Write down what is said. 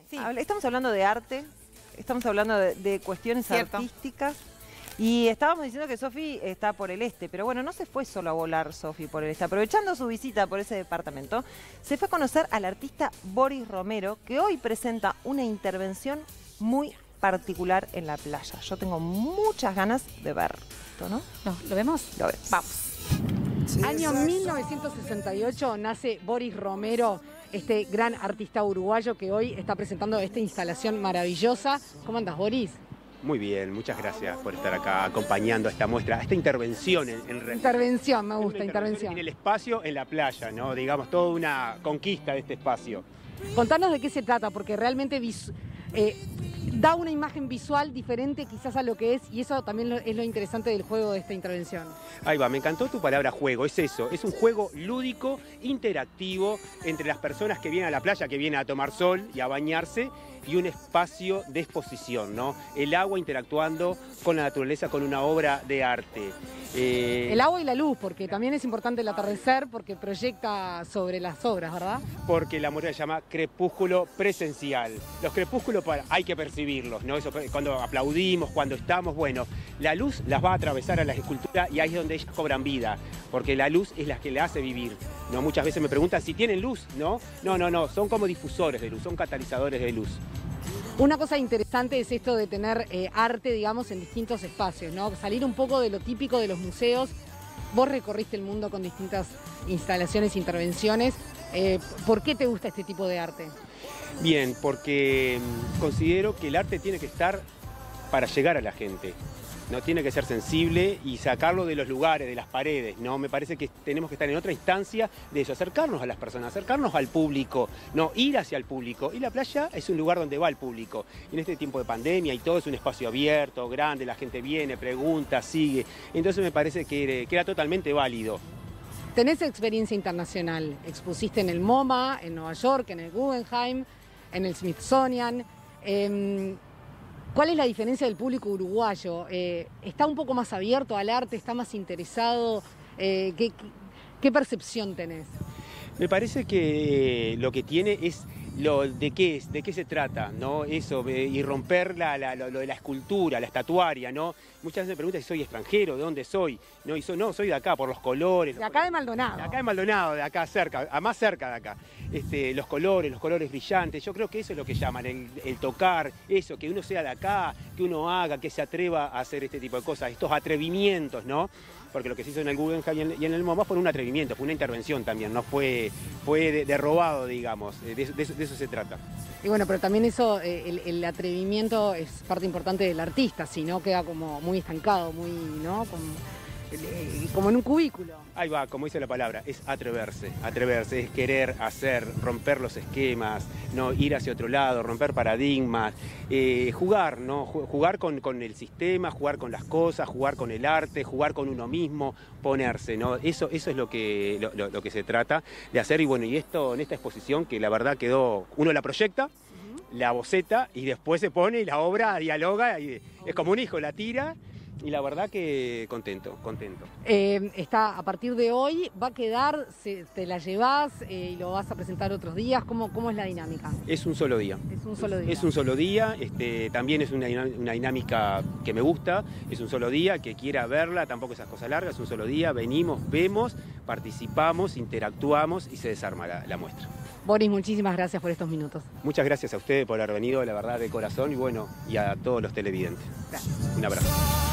Sí. Estamos hablando de arte, estamos hablando de cuestiones Cierto. artísticas. Y estábamos diciendo que Sofi está por el este, pero bueno, no se fue solo a volar Sofi por el este. Aprovechando su visita por ese departamento, se fue a conocer al artista Boris Romero, que hoy presenta una intervención muy particular en la playa. Yo tengo muchas ganas de ver esto, ¿no? ¿Lo vemos? Lo vemos. Vamos. Año 1968 nace Boris Romero, este gran artista uruguayo que hoy está presentando esta instalación maravillosa. ¿Cómo andas, Boris? Muy bien, muchas gracias por estar acá acompañando esta muestra, esta intervención en realidad. Intervención, me gusta, Una intervención. En el espacio, en la playa, ¿no? Digamos, toda una conquista de este espacio. Contanos de qué se trata, porque realmente da una imagen visual diferente quizás a lo que es, y eso también es lo interesante del juego de esta intervención. Ahí va, me encantó tu palabra juego, es eso, es un juego lúdico, interactivo, entre las personas que vienen a la playa, que vienen a tomar sol y a bañarse, y un espacio de exposición, ¿no? El agua interactuando con la naturaleza, con una obra de arte. El agua y la luz, porque también es importante el atardecer, porque proyecta sobre las obras, ¿verdad? Porque la muestra se llama crepúsculo presencial. Los crepúsculos hay que percibirlos, ¿no? Eso, cuando aplaudimos, cuando estamos, bueno, la luz las va a atravesar a la escultura y ahí es donde ellas cobran vida, porque la luz es la que le hace vivir, ¿no? Muchas veces me preguntan si tienen luz, ¿no? No, son como difusores de luz, son catalizadores de luz. Una cosa interesante es esto de tener arte, digamos, en distintos espacios, ¿no? Salir un poco de lo típico de los museos. Vos recorriste el mundo con distintas instalaciones, intervenciones. ¿Por qué te gusta este tipo de arte? Bien, porque considero que el arte tiene que estar para llegar a la gente, ¿no? Tiene que ser sensible y sacarlo de los lugares, de las paredes, ¿no? Me parece que tenemos que estar en otra instancia de eso, acercarnos a las personas, acercarnos al público, no ir hacia el público. Y la playa es un lugar donde va el público. Y en este tiempo de pandemia y todo es un espacio abierto, grande, la gente viene, pregunta, sigue. Entonces me parece que era totalmente válido. Tenés experiencia internacional, expusiste en el MoMA, en Nueva York, en el Guggenheim, en el Smithsonian. ¿Cuál es la diferencia del público uruguayo? ¿Está un poco más abierto al arte? ¿Está más interesado? ¿Qué percepción tenés? Me parece que lo que tiene es de qué se trata, ¿no? Eso, y romper lo de la escultura, la estatuaria, ¿no? Muchas veces me preguntan si soy extranjero, ¿de dónde soy? No, soy de acá, por los colores. De acá de Maldonado. De acá de Maldonado, de acá cerca, más cerca de acá. Los colores brillantes, yo creo que eso es lo que llaman, el tocar, eso, que uno sea de acá, que uno haga, que se atreva a hacer este tipo de cosas, estos atrevimientos, ¿no? Porque lo que se hizo en el Guggenheim y en el MoMA fue un atrevimiento, fue una intervención también, no fue de robado, digamos, de eso se trata. Y bueno, pero también eso, el atrevimiento es parte importante del artista, si no queda como muy estancado, muy, ¿no? Como en un cubículo. Ahí va, como dice la palabra, es atreverse, es querer hacer, romper los esquemas, ¿no? Ir hacia otro lado, romper paradigmas, jugar, ¿no? Jugar con el sistema, jugar con las cosas, jugar con el arte, jugar con uno mismo, ponerse, ¿no? Eso es lo que se trata de hacer. Y bueno, y esto en esta exposición que la verdad quedó, uno la proyecta, la boceta y después se pone y la obra dialoga y es como un hijo, la tira. Y la verdad que contento. Está a partir de hoy, va a quedar, te la llevas y lo vas a presentar otros días. ¿Cómo es la dinámica? Es un solo día. Es un solo día. Es un solo día, también es una dinámica que me gusta, es un solo día, que quiera verla, tampoco esas cosas largas, es un solo día, venimos, vemos, participamos, interactuamos y se desarma la muestra. Boris, muchísimas gracias por estos minutos. Muchas gracias a ustedes por haber venido, la verdad, de corazón, y bueno, y a todos los televidentes. Gracias. Un abrazo.